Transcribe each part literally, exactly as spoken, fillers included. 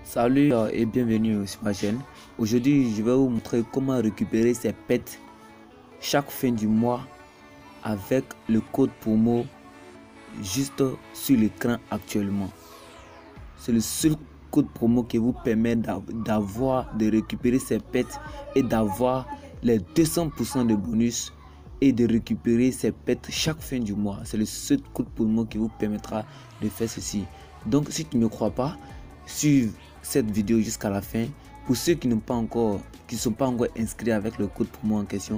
Salut euh, et bienvenue sur ma chaîne. Aujourd'hui, je vais vous montrer comment récupérer ses pets chaque fin du mois avec le code promo juste sur l'écran actuellement. C'est le seul code promo qui vous permet d'avoir, de récupérer ses pets et d'avoir les deux cents pour cent de bonus et de récupérer ses pets chaque fin du mois. C'est le seul code promo qui vous permettra de faire ceci. Donc si tu ne me crois pas, suive cette vidéo jusqu'à la fin. Pour ceux qui n'ont pas encore, qui sont pas encore inscrits avec le code promo en question,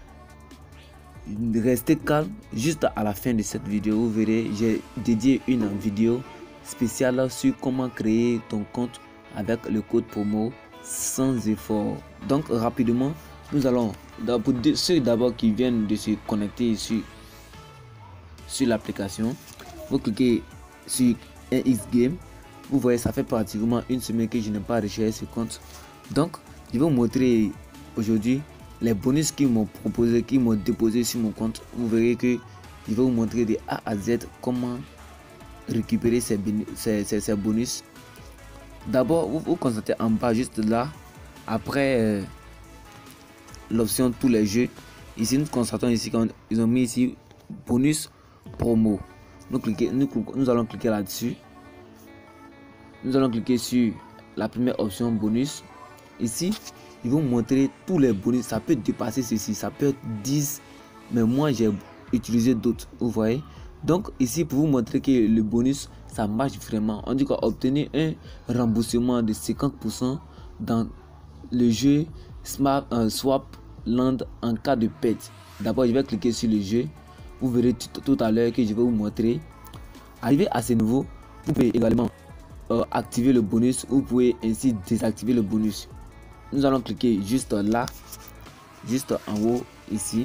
restez calme. Juste à la fin de cette vidéo, vous verrez, j'ai dédié une vidéo spéciale sur comment créer ton compte avec le code promo sans effort. Donc rapidement, nous allons, pour ceux d'abord qui viennent de se connecter sur, sur l'application, vous cliquez sur un X Game. Vous voyez, ça fait pratiquement une semaine que je n'ai pas recherché ce compte. Donc, je vais vous montrer aujourd'hui les bonus qu'ils m'ont proposé, qu'ils m'ont déposé sur mon compte. Vous verrez que je vais vous montrer de A à Z comment récupérer ces, ces, ces, ces bonus. D'abord, vous vous concentrez en bas, juste là, après euh, l'option tous les jeux. Ici, nous constatons ici qu'ils ont mis ici bonus promo. Nous, cliquez, nous, nous allons cliquer là-dessus. Nous allons cliquer sur la première option bonus. Ici, ils vont montrer tous les bonus. Ça peut dépasser ceci, ça peut être dix, mais moi j'ai utilisé d'autres. Vous voyez. Donc ici, pour vous montrer que le bonus ça marche vraiment, on dit qu'on obtenir un remboursement de cinquante pour cent dans le jeu Smart euh, Swap Land en cas de perte. D'abord, je vais cliquer sur le jeu. Vous verrez tout, tout à l'heure que je vais vous montrer. Arrivé à ce niveau, vous pouvez également Euh, activer le bonus, vous pouvez ainsi désactiver le bonus. Nous allons cliquer juste là, juste en haut ici.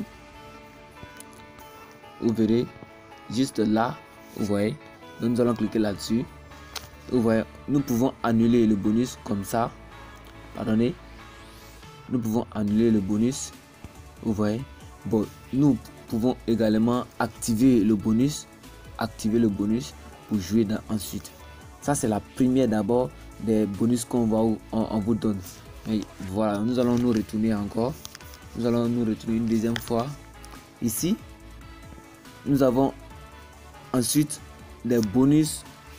Vous verrez juste là, vous voyez. Donc nous allons cliquer là-dessus. Vous voyez, nous pouvons annuler le bonus comme ça. Pardonnez. Nous pouvons annuler le bonus. Vous voyez. Bon, nous pouvons également activer le bonus, activer le bonus pour jouer dans, ensuite. Ça, c'est la première d'abord des bonus qu'on va on, on vous donne. Et voilà, nous allons nous retourner encore. Nous allons nous retourner une deuxième fois. Ici, nous avons ensuite des bonus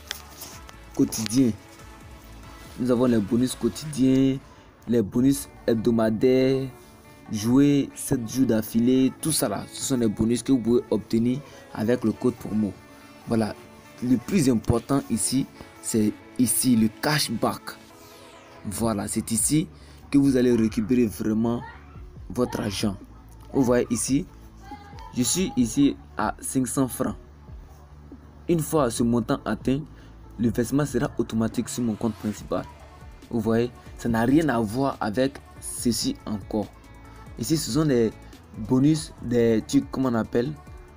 quotidiens. Nous avons les bonus quotidiens, les bonus hebdomadaires, jouer sept jours d'affilée. Tout ça là, ce sont les bonus que vous pouvez obtenir avec le code promo. Voilà, le plus important ici, c'est ici le cashback. Voilà, c'est ici que vous allez récupérer vraiment votre argent. Vous voyez ici, je suis ici à cinq cents francs. Une fois ce montant atteint, le versement sera automatique sur mon compte principal. Vous voyez, ça n'a rien à voir avec ceci encore. Ici, ce sont des bonus, des trucs, comment on appelle,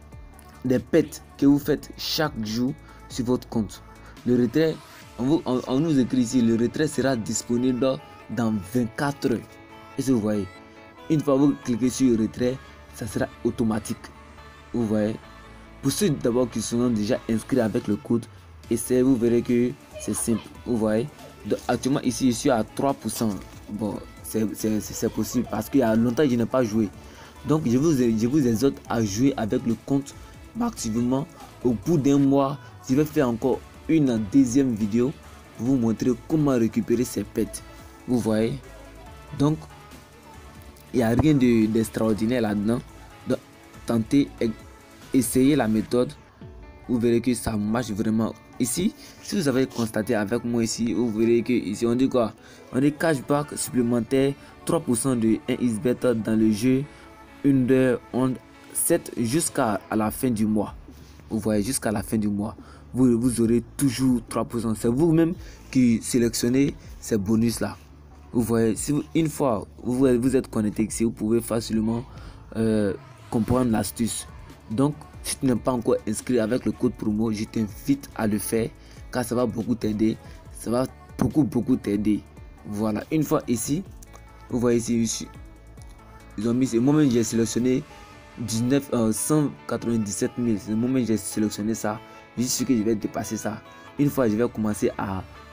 des pets que vous faites chaque jour sur votre compte. Le retrait, on, vous, on, on nous écrit ici, le retrait sera disponible dans vingt-quatre heures. Et si vous voyez, une fois que vous cliquez sur le retrait, ça sera automatique. Vous voyez. Pour ceux d'abord qui sont déjà inscrits avec le code, essayez, vous verrez que c'est simple. Vous voyez. Donc, actuellement ici, je suis à trois pour cent. Bon, c'est possible parce qu'il y a longtemps que je n'ai pas joué. Donc, je vous, je vous exhorte à jouer avec le compte activement. Au bout d'un mois, je vais faire encore une deuxième vidéo pour vous montrer comment récupérer ces pets. Vous voyez. Donc il n'y a rien d'extraordinaire de, là-dedans. Donc tentez, essayez la méthode, vous verrez que ça marche vraiment. Ici, si vous avez constaté avec moi ici, vous verrez que ici on dit quoi, on dit cashback supplémentaire, trois pour cent de un X bet dans le jeu, une heure on sept jusqu'à la fin du mois. Vous voyez, jusqu'à la fin du mois, vous, vous aurez toujours trois pour cent. C'est vous-même qui sélectionnez ces bonus-là. Vous voyez, si vous, une fois vous, vous êtes connecté ici, vous pouvez facilement euh, comprendre l'astuce. Donc, si tu n'es pas encore inscrit avec le code promo, je t'invite à le faire car ça va beaucoup t'aider. Ça va beaucoup, beaucoup t'aider. Voilà, une fois ici, vous voyez ici, ici ils ont mis, moi-même j'ai sélectionné dix-neuf, euh, cent quatre-vingt-dix-sept mille. C'est le moment où j'ai sélectionné ça. Je suis sûr que je vais dépasser ça. Une fois, je vais commencer à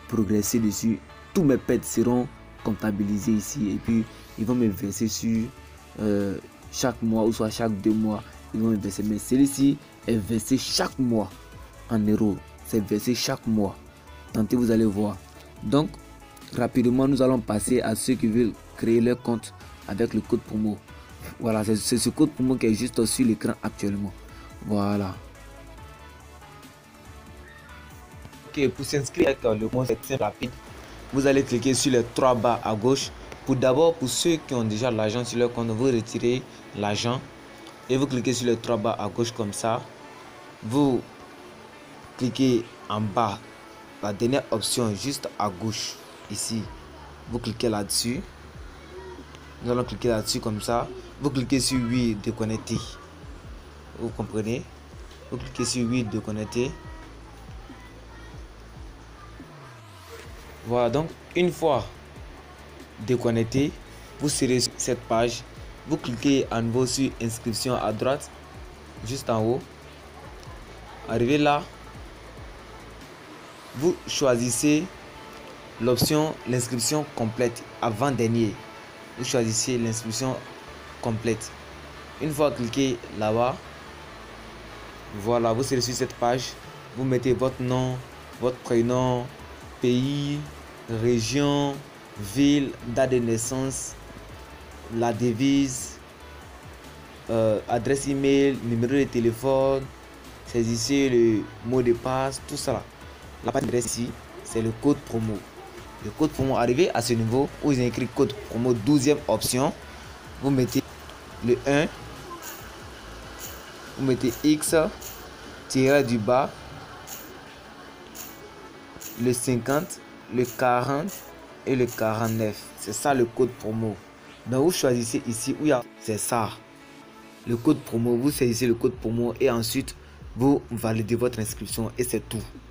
progresser dessus. Tous mes pets seront comptabilisés ici et puis ils vont me verser sur euh, chaque mois ou soit chaque deux mois. Ils vont me verser. Mais celui-ci est versé chaque mois en euros. C'est versé chaque mois. Tentez, vous allez voir. Donc, rapidement, nous allons passer à ceux qui veulent créer leur compte avec le code promo. Voilà, c'est ce code promo qui est juste sur l'écran actuellement. Voilà. Ok, pour s'inscrire avec le compte, c'est très rapide. Vous allez cliquer sur les trois barres à gauche. Pour d'abord, pour ceux qui ont déjà l'argent sur leur compte, vous retirez l'argent et vous cliquez sur les trois barres à gauche comme ça. Vous cliquez en bas, la dernière option juste à gauche ici. Vous cliquez là-dessus. Nous allons cliquer là-dessus comme ça. Vous cliquez sur oui, déconnecter. Vous comprenez? Vous cliquez sur oui, déconnecter. Voilà, donc une fois déconnecté, vous serez sur cette page. Vous cliquez à nouveau sur inscription à droite, juste en haut. Arrivé là, vous choisissez l'option l'inscription complète avant-dernier. Vous choisissez l'inscription complète. Une fois cliqué là-bas, voilà, vous serez sur cette page. Vous mettez votre nom, votre prénom, pays, région, ville, date de naissance, la devise, euh, adresse email, numéro de téléphone, saisissez le mot de passe, tout ça. La page d'adresse ici, c'est le code promo. Le code promo, arrivé à ce niveau où ils ont écrit code promo douzième option, vous mettez le un, vous mettez X, tiré du bas, le cinquante, le quarante et le quarante-neuf. C'est ça le code promo. Donc vous choisissez ici où il y a, c'est ça. Le code promo, vous saisissez le code promo et ensuite vous validez votre inscription et c'est tout.